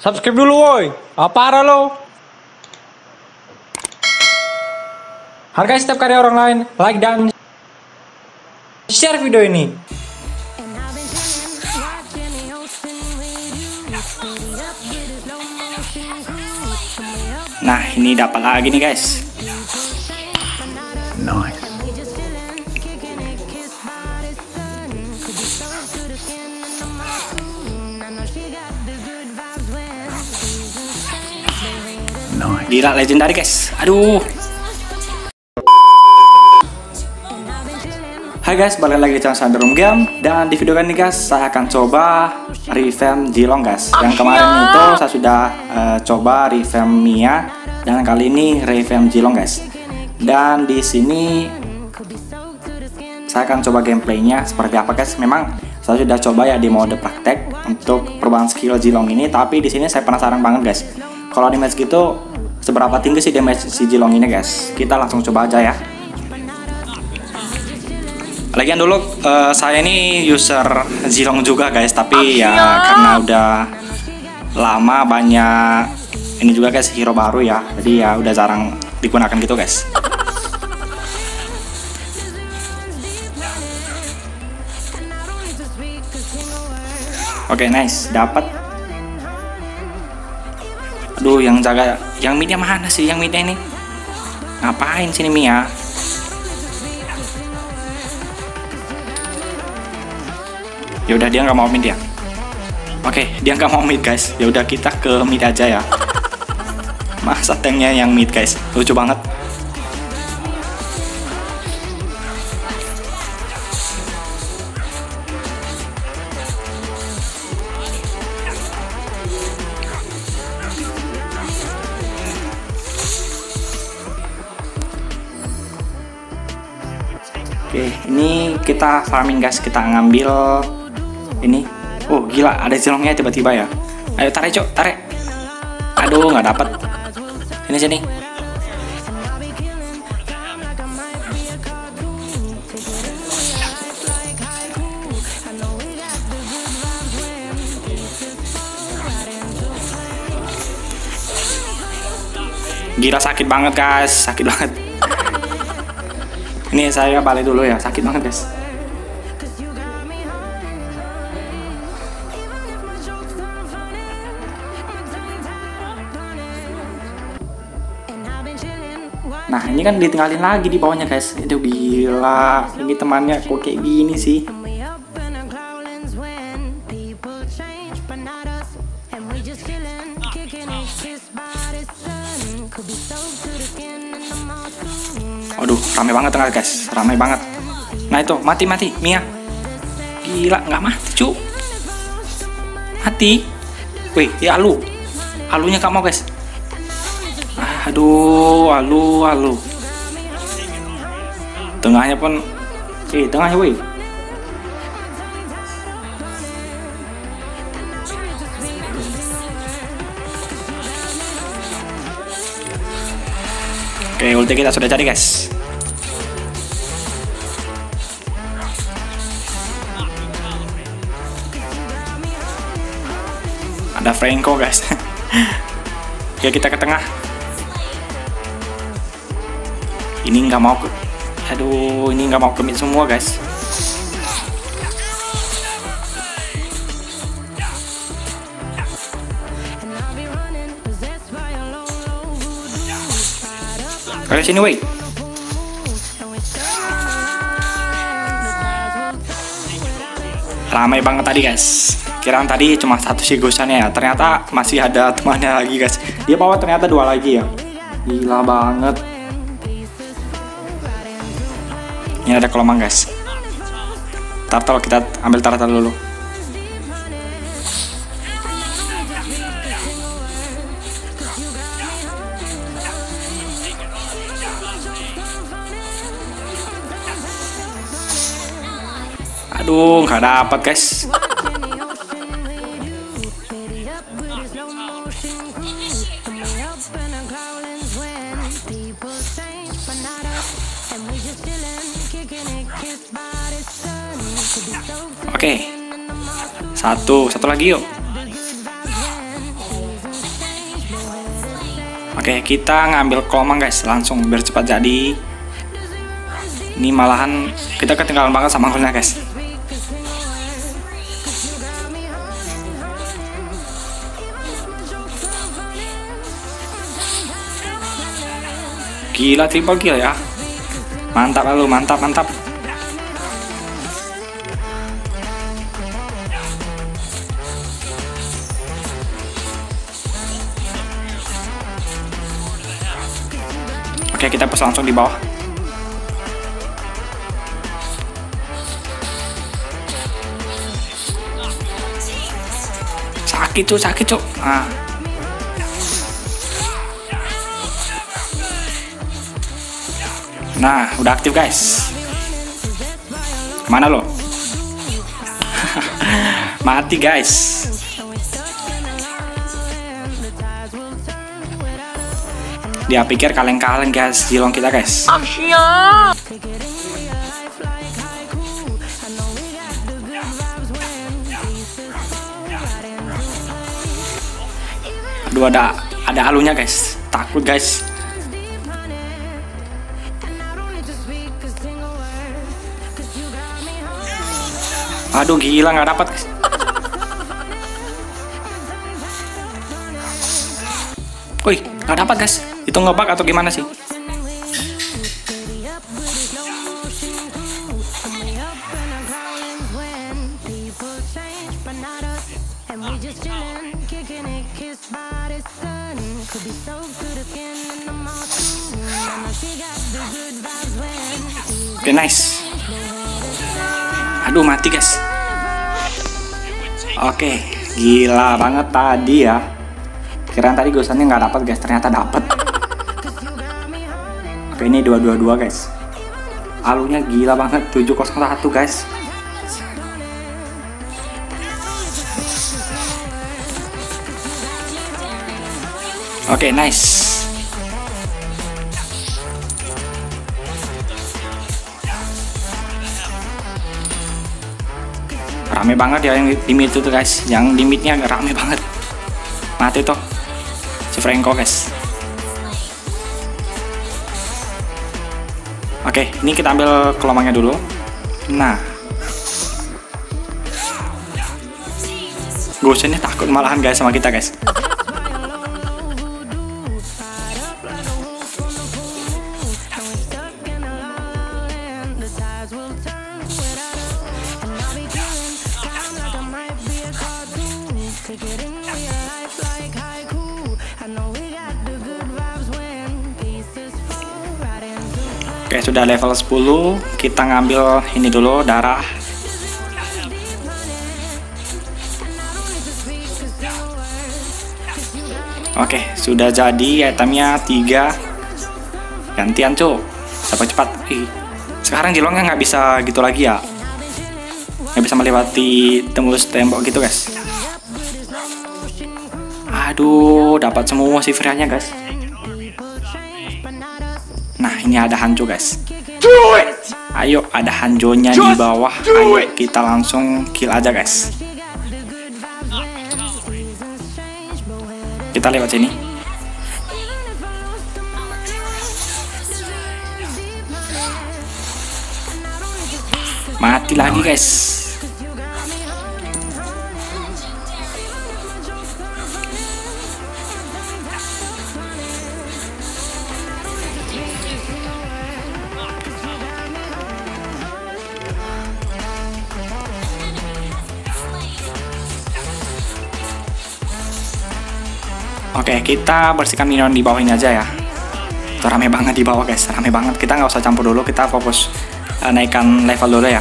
Subscribe dulu woi. Apa lo? Hargai setiap karya orang lain. Like dan share video ini. Nah, ini dapat lagi nih guys. Nice. Gila, legendary guys. Aduh. Hai guys, balik lagi di channel Sandrum Game. Dan di video kali ini guys, saya akan coba revamp Jilong guys. Yang kemarin itu saya sudah coba revamp Mia, dan kali ini revamp Jilong guys. Dan di sini saya akan coba gameplaynya seperti apa guys. Memang saya sudah coba ya di mode praktek untuk perubahan skill Jilong ini, tapi di sini saya penasaran banget guys. Kalau damage gitu seberapa tinggi sih damage si Jilong ini guys? Kita langsung coba aja ya. Lagian dulu saya ini user Jilong juga guys, tapi ya karena udah lama banyak ini juga guys hero baru ya, jadi ya udah jarang digunakan gitu guys. Oke, nice, dapat. Aduh, yang jaga, yang midnya mana sih? Yang midnya ini ngapain sini Mia? Ya udah, dia nggak mau mid ya. Oke, dia nggak mau mid guys. Ya udah, kita ke mid aja ya. Masa tanknya yang mid guys, lucu banget. Oke, ini kita farming guys, kita ngambil ini. Oh gila, ada Jilongnya tiba-tiba ya. Ayo tarik cok, tarik. Aduh, nggak dapat. Sini sini. Gila, sakit banget guys, sakit banget. Ini saya balik dulu ya, sakit banget guys. Nah, ini kan ditinggalin lagi di bawahnya guys. Itu gila, ini temannya kok kayak gini sih. Aduh, rame banget tengah guys, rame banget. Nah itu, mati Mia. Gila, nggak mati cu. Mati. Wih, ya alunya nggak mau guys. Aduh, alu. Tengahnya pun, tengahnya wih. Oke, ulti kita sudah jadi guys. Ada Franco guys. Oke, kita ke tengah. Ini nggak mau ke, aduh, ini nggak mau commit semua guys. Kalian sini woi. Ramai banget tadi guys. Kiraan tadi cuma satu sih gosannya ya, ternyata masih ada temannya lagi guys. Dia bawa ternyata 2 lagi ya. Gila banget. Ini ada kelomang guys. Turtle, kita ambil turtle dulu. Aduh, nggak dapat guys. Oke. Satu lagi yuk. Oke, kita ngambil komang guys, langsung biar cepat jadi. Ini malahan kita ketinggalan banget sama golnya guys. Gila, triple kill ya. Mantap lalu, mantap. Oke, kita push langsung di bawah. Sakit cuk. Nah, udah aktif guys. Kemana lo? Mati guys. Dia pikir kaleng-kaleng guys, Zilong kita guys. Aduh, ada halunya guys. Takut guys. Aduh, gila, nggak dapat guys. Wih, nggak dapat guys. Itu ngebug atau gimana sih? Oke, nice. Aduh, mati guys. Oke, gila banget tadi ya. Kirain tadi gosannya nggak dapat guys, ternyata dapat. Oke, ini 222 guys. Alunya gila banget, 701 guys. Oke, nice. Rame banget ya yang limit itu guys. Yang limitnya rame banget. Mati tuh si Franco guys. Oke, ini kita ambil kelomangnya dulu. Nah, Goshennya takut malahan guys sama kita guys. Oke, sudah level 10. Kita ngambil ini dulu, darah. Oke, sudah jadi itemnya 3. Gantian cu, cepat. Sekarang Zilongnya nggak bisa gitu lagi ya. Nggak bisa melewati tembus tembok gitu guys. Aduh, dapat semua si Freya-nya guys. Nah, ini ada Hanjo guys. Ayo, ada Hanjonya di bawah. Ayo kita langsung kill aja guys. Kita lewat sini. Mati lagi guys. Oke, kita bersihkan minion di bawah ini aja ya. Itu rame banget di bawah guys, rame banget. Kita nggak usah campur dulu, kita fokus naikkan level dulu ya.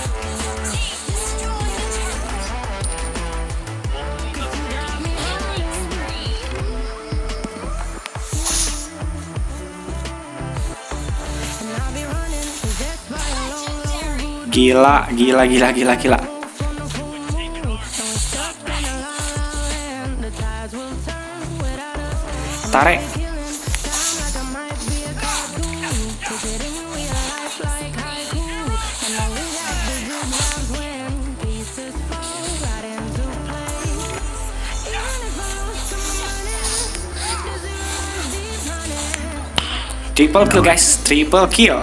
Gila. Tarik. Triple kill guys, triple kill.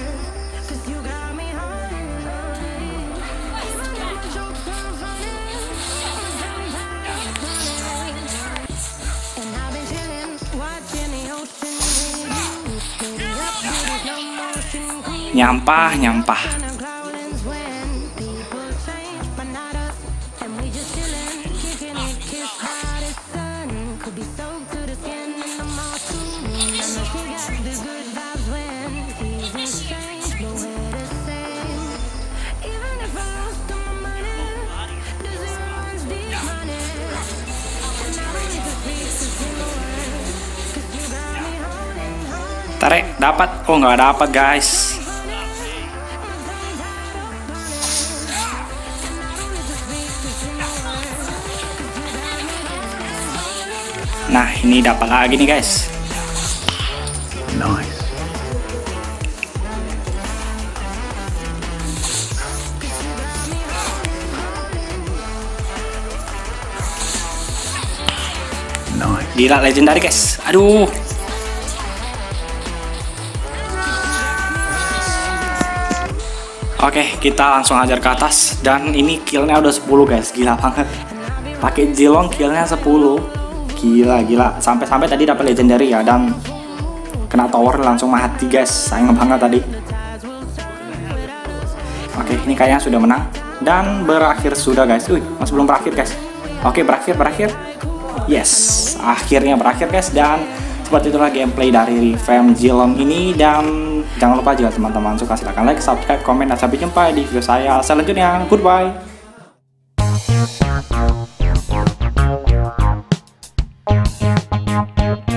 Nyampah, nyampah. Tarik, dapat. Oh, nggak dapat guys. Nah, ini dapat lagi nih guys. Nice. Nice. Gila, legendary guys. Aduh. Oke, kita langsung ajar ke atas. Dan ini killnya udah 10 guys. Gila banget. Pakai Zilong killnya 10. Gila, gila. Sampai-sampai tadi dapat legendary ya. Dan kena tower langsung mati guys. Sayang banget tadi. Oke, ini kayaknya sudah menang. Dan berakhir sudah guys. Masih belum berakhir guys. Oke, berakhir. Yes, akhirnya berakhir guys. Dan seperti itulah gameplay dari revamp Zilong ini. Dan jangan lupa jika teman-teman suka silahkan like, subscribe, komen, dan sampai jumpa di video saya selanjutnya. Goodbye.